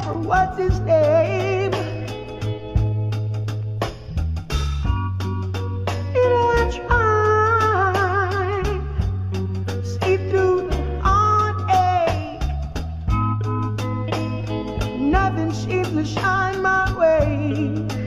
what's his name? You know, I try to see through the heartache. Nothing seems to shine my way.